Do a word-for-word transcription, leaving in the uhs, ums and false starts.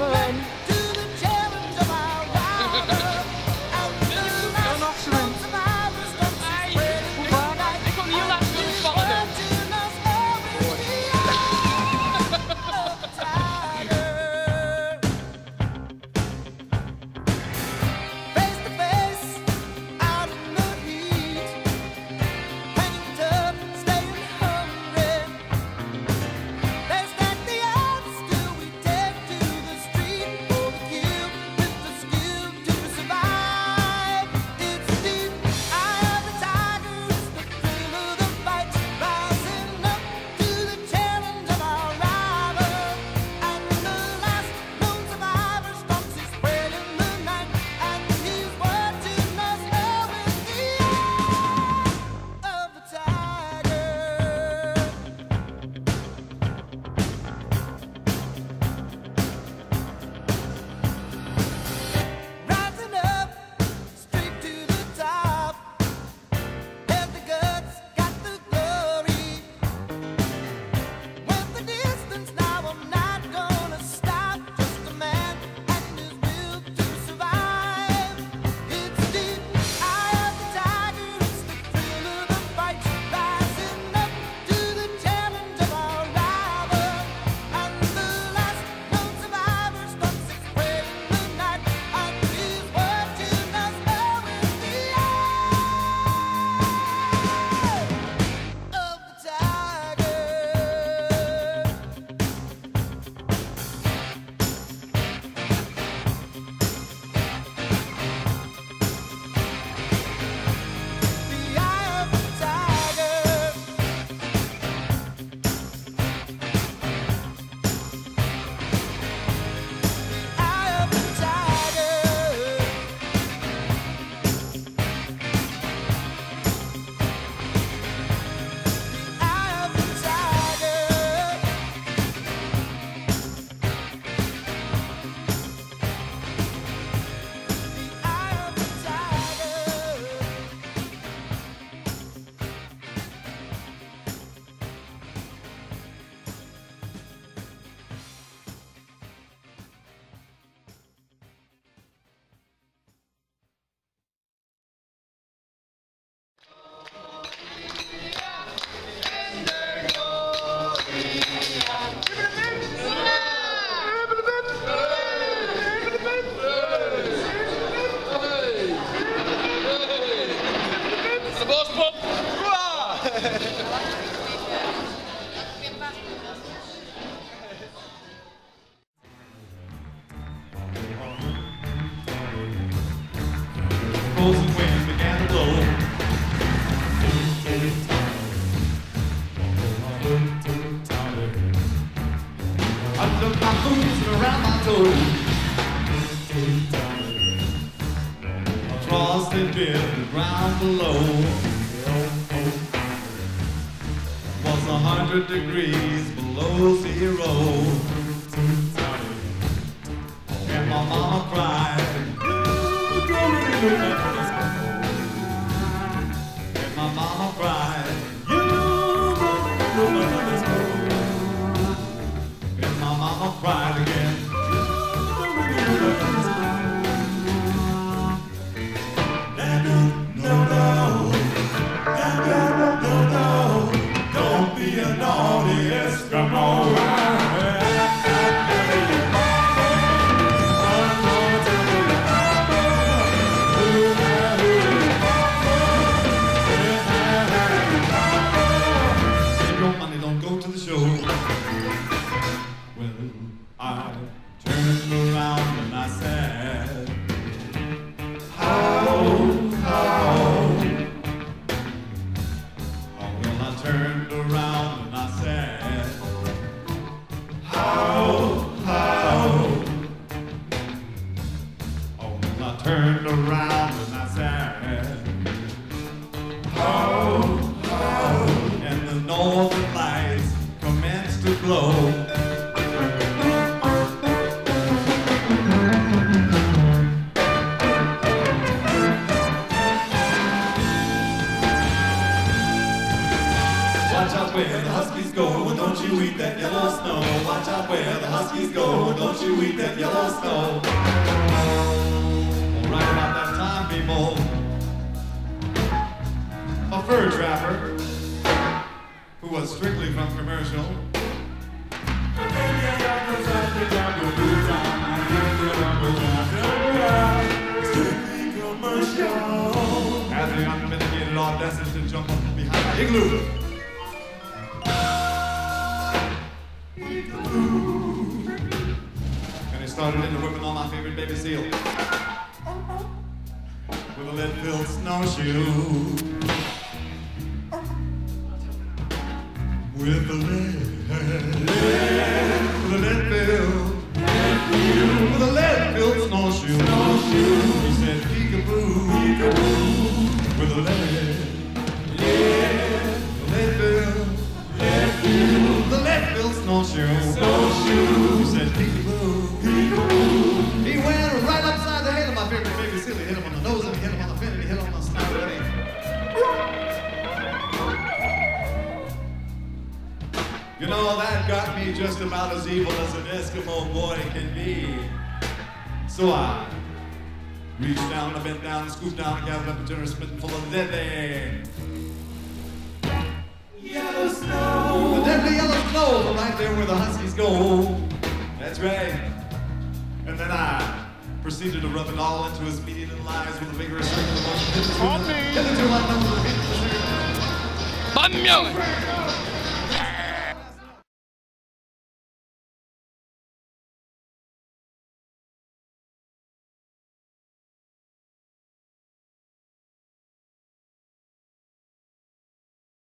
Opposing wind began to blow. I took my boots around my toes. Across the bed, the ground below was a hundred degrees below zero. And my mama cried. And my mama cried. And my mama cried again. No, no, no, no, no, don't be a naughty Eskimo. Turned around and I said, oh, oh, and the northern lights commenced to glow. where the Huskies go. Don't you eat that yellow snow. Well, right about that time, people, a fur trapper who was strictly from commercial strictly commercial had the unmitigated audacity to jump up behind my igloo. And he started into whipping on my favorite baby seal with a lead-filled snowshoe. With a lead, with a lead-filled, with a lead-filled snowshoe. He said peekaboo, peekaboo, with a lead, lead-filled, lead-filled, the lead-filled snowshoe. Snowshoe. He said peekaboo, peekaboo. He went right upside the head of my favorite baby seal. He hit him on the nose and he hit him on the fin and he hit him on the snout. You know, that got me just about as evil as an Eskimo boy can be. So I reached down, I bent down, scooped down, and gathered up a generous spitting full of deadly yellow snow. The deadly yellow snow, right there where the Huskies go. That's right. And then I proceeded to rub it all into his meaty little eyes with a vigorous circle of motion. On me! Hitherto unknown to the people. I'm yelling!